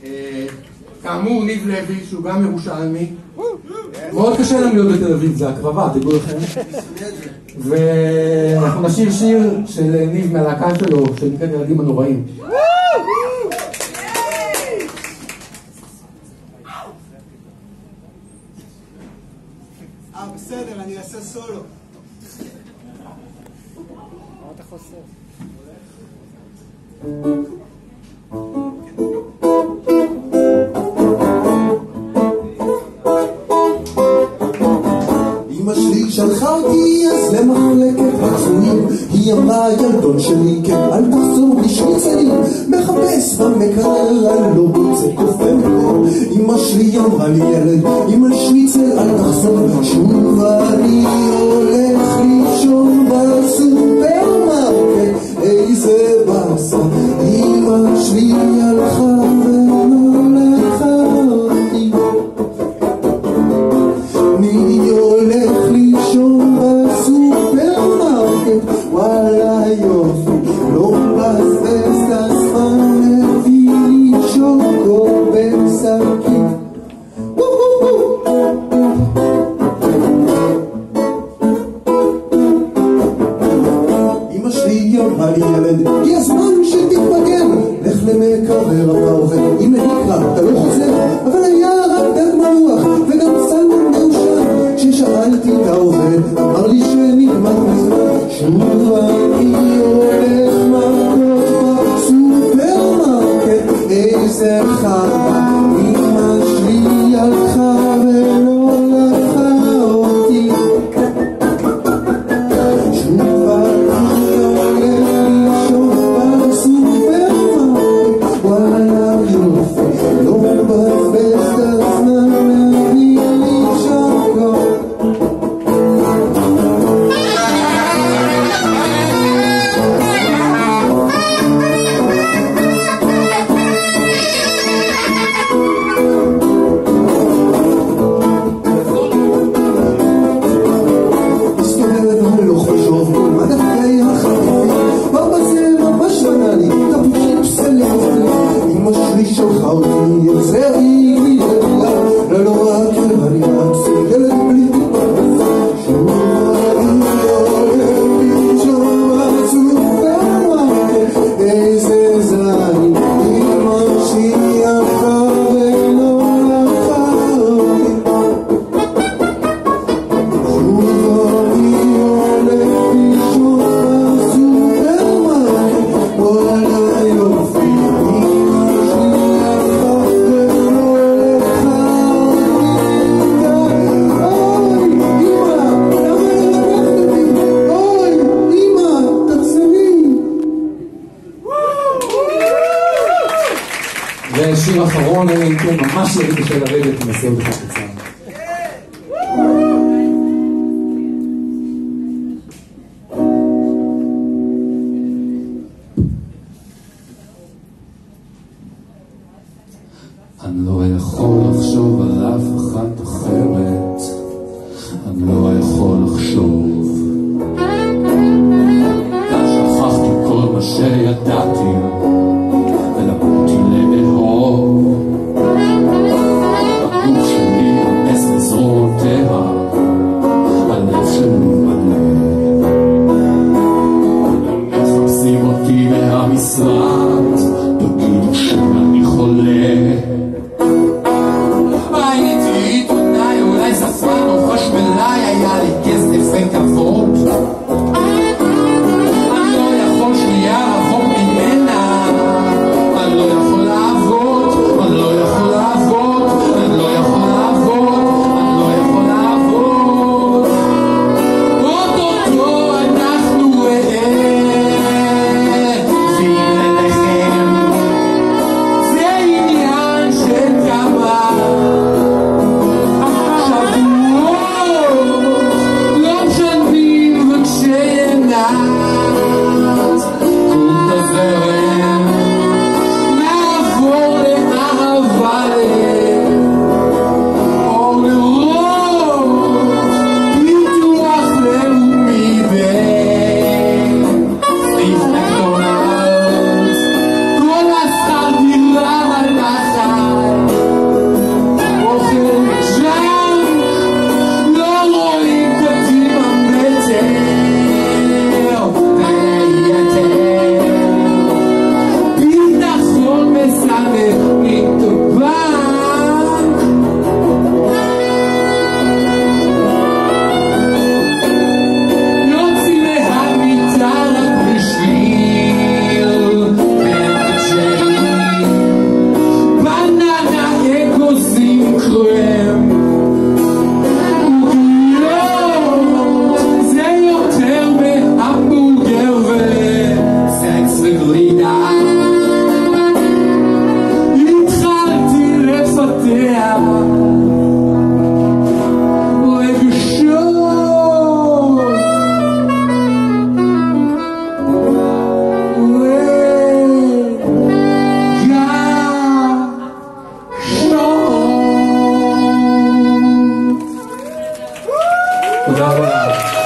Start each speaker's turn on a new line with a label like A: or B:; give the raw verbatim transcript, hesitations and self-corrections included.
A: כאמור, ניב לוי, שהוא גם ירושלמי. מאוד קשה לנו להיות בתל אביב, זה הקרבה, תדעו לכם. ואנחנו נשיר שיר של ניב מהלהקה שלו, שנקרא ילדים הנוראים.
B: אה, בסדר, אני אעשה סולו. מה אתה חוסר?
C: אמא שלי שלחה אותי אז למחלקת פצועים, היא אמרה ילדון שלי כן אל תחזור בשניצלים, מחפש במקרר אני לא רוצה כופר מקור. אמא שלי אמרה לי ילד אם על שניצל אל תחזור, שוב אני הולך לישון בסופרמרקט, איזה באסה אמא שלי הלכה ולא לקחה אותי. אני הולך לישון בסופרמרקט, וואלה יופי, לא מבזבז את הזמן, מביא לי שוקו בשקית. אמא שלי אמרה לי ילד, הגיע הזמן שתתבגר, לך למקרר אתה עובד, אם נקרא אתה לא חוזר, אבל היה רק דג מלוח וגם סלמון מאושר. כששאלתי את העובד אמר לי שנגמר מזמן, שוב אני הולך מכות בסופרמרקט, איזה חרבה אמא שלי הלכה ולא לקחה אותי. שוב אני הולך לישון בסופרמרקט, וואלה יופי, לא מבזבז את הזמן, מביא לי שוקו. מסתובב הלוך ושוב, כל מדפי החטיפים, בבא זה ממש בנה לי, תפוחים סלקטים. אמא שלי שלחה אותי, יחזרי לי לבילה, לא לא רק אני רק זה ילד בלי טיפה. שוב אני הולך לישון בסופרמרקט, איזה זין אמא שלי הלכה ולא לקחה אותי. שוב אני הולך לישון בסופרמרקט, וואלה יופי, אמא שלי הלכה ולא לקחה אותי. אוי, אמא, למה לקחת אותי? אוי, אמא, תחזרי.
A: ושיר אחרון, אלא אם כן ממש יהיה קשה לרדת, נעשה עוד אחד קצר. אני לא יכול לחשוב על אף אחת אחרת, אני לא יכול לחשוב. כאן שכחתי כל מה שידעתי ולמדתי לאהוב. הגוף שלי נס בזרועותיה, הלב שלי מלא. מחפשים אותי מהמשרד, תגידו שאני חולה. הייתי עיתונאי, אולי ספרן או חשמלאי, היה לי כסף וכבוד. אני לא יכול שנייה רחוק ממנה, אני לא יכול לעבוד, אני לא יכול לעבוד, אני לא יכול לעבוד, אני לא יכול לעבוד. אוטוטו אנחנו רעבים אליכם, זה עניין של כמה שבועות, לא משנים וכשינת קום בזרם, תודה רבה.